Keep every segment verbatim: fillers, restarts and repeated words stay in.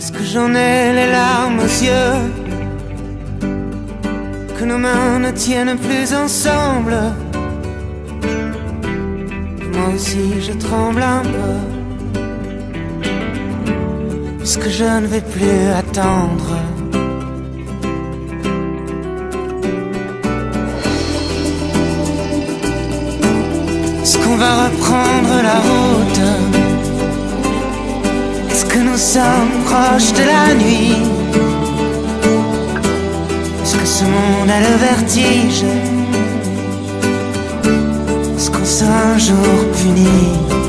Est-ce que j'en ai les larmes aux yeux, que nos mains ne tiennent plus ensemble? Moi aussi je tremble un peu, puisque je ne vais plus attendre. Est-ce qu'on va reprendre la route? Est-ce que nous sommes proches de la nuit? Est-ce que ce monde a le vertige? Est-ce qu'on sera un jour puni?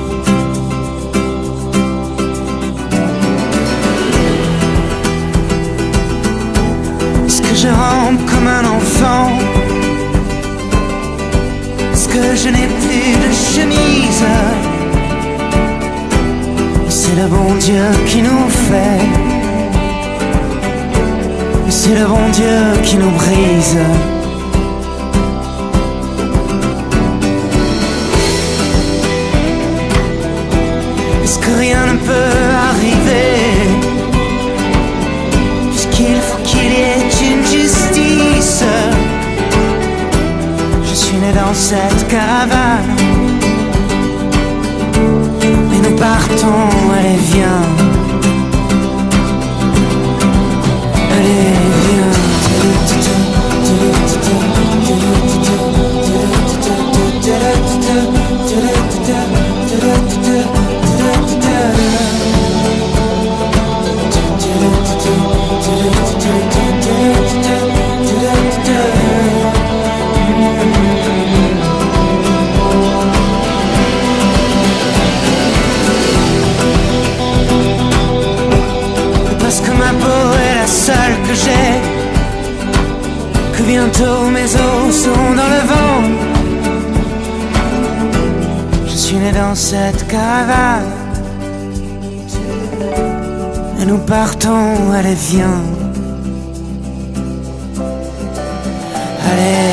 Est-ce que je rampe comme un enfant? Est-ce que je n'ai plus de chemise? C'est le bon Dieu qui nous fait, c'est le bon Dieu qui nous brise. Est-ce que rien ne peut arriver, puisqu'il faut qu'il y ait une justice? Je suis né dans cette caravane, et nous partons, allez viens, allez viens. Parce que ma peau est la seule que j'ai, que bientôt mes os seront dans le vent. Je suis né dans cette caravane, et nous partons, allez viens, allez